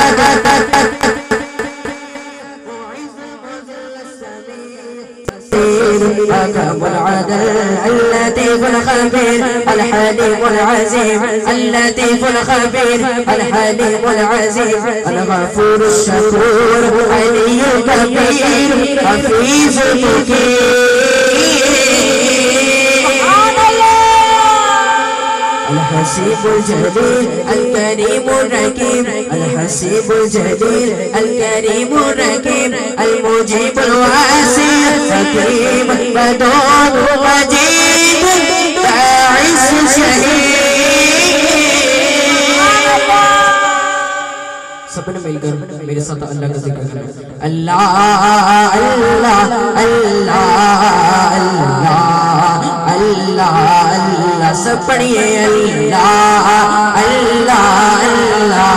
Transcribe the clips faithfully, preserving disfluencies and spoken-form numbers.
حكم العدل اللطيف الخبير الحليم العزيز اللطيف الخبير الحليم العزيز الغفور الشكور علي الكبير حفيظ الحسيب الجليل الكريم الركيم الحسيب الجليل الكريم الركيم المجيب الواسع حكيم بدون مجيد باعث شهيد سب نے مل کر میرے ساتھ اللہ کا ذکر کریں اللہ اللہ اللہ اللہ اللہ اللہ سب پڑھئے اللہ اللہ اللہ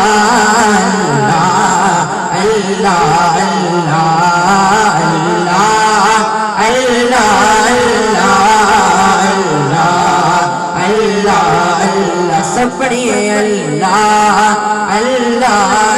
اللہ اللہ اللہ اللہ اللہ سب پڑھئے اللہ اللہ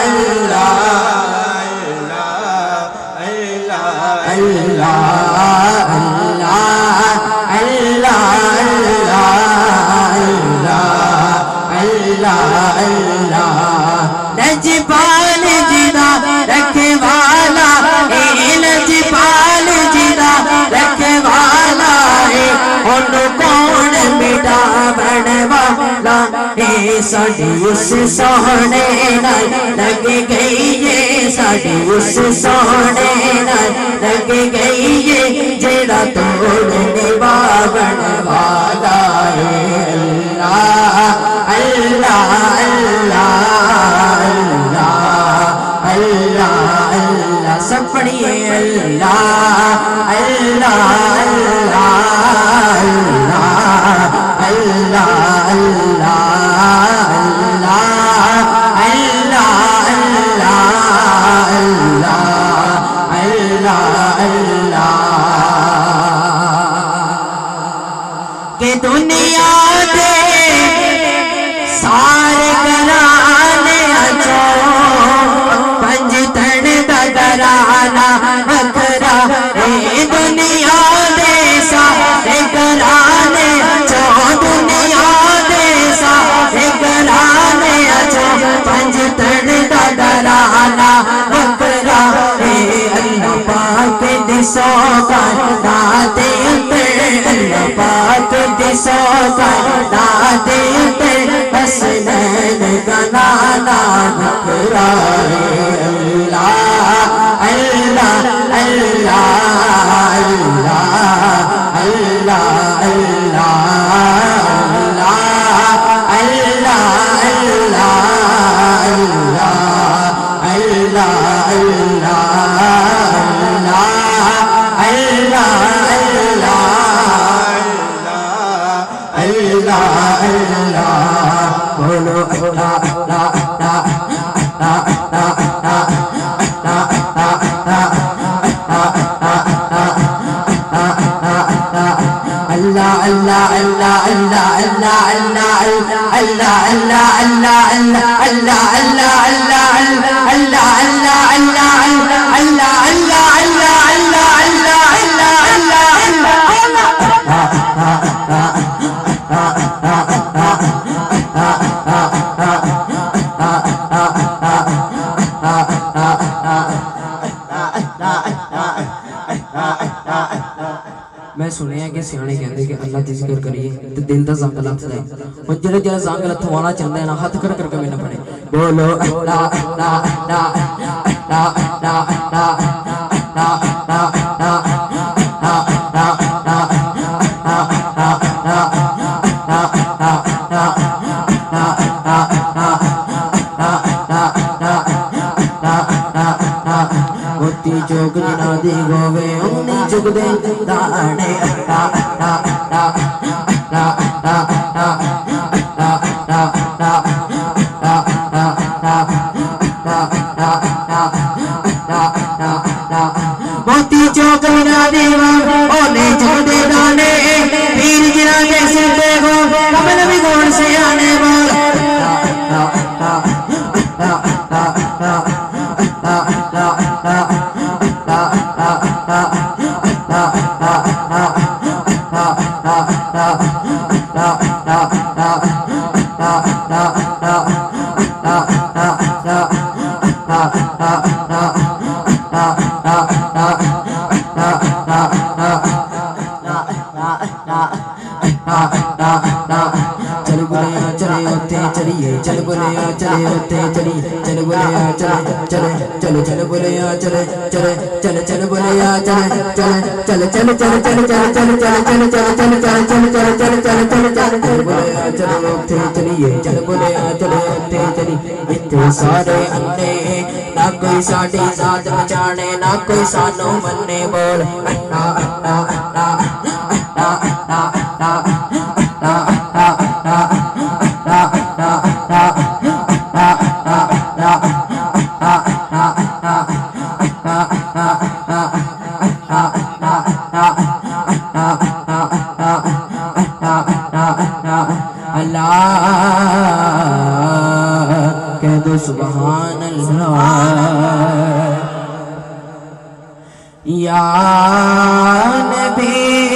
نجبال جدا رکھے والا اے نجبال جدا رکھے والا اے ان کون مٹا بڑھ والا اے ساڑی اس سونے نال لگ گئی یہ ساڑی اس سونے نال لگ گئی یہ جیڑا توڑنے بابن والا اے اللہ اللہ اللہ اللہ اللہ سب پڑھئے اللہ اللہ اللہ اللہ اللہ اللہ کہ دنیا دے سارے گرانے اچھو پنج تن دا گرانا وکھرا اے دنیا دے سارے گرانے اچھو دنیا دے سارے گرانے اچھو پنج تن دا گرانا وکھرا اے اللہ پاک دی سوکار داتے اللہ پاک دی سوکار داتے حسنین گنانا نکرا اللہ اللہ اللہ اللہ اللہ اللہ میں سنے ہیں کہ سیانے کہتے کہ اللہ جی ذکر کریے تو دل دا زنگ لاتھ دے اور جلے جلے زنگ لاتھوانا چاہتے ہیں نا ہاتھ کر کر کے میں نہ پڑے بولو لا لا لا لا لا لا لا لا چوک جنا دی گوے انہی چک دے دانے موتی چوک جنا دی گوے انہی چک دے دانے پیر جنا دے سکتے گو کمل بھی گوڑ سے آنے بول چل بولیا چلے ہوتے چلیے چل بولیا چلے ہوتے چلیے چل بولیا چلے چلے چلے چل بولیا چلے چلے چل چل بولیا چلے چلے چل چل چل چل چل چل چل چل چل چل چل چل چل چل چل چل چل بولیا چلے ہوتے چلیے چل بولیا چلے ہوتے چلیے اتنے سارے انے نہ کوئی ساڈی ذات پہچانے نہ کوئی سانو مننے بول اللہ کہہ دو سبحان اللہ یا نبی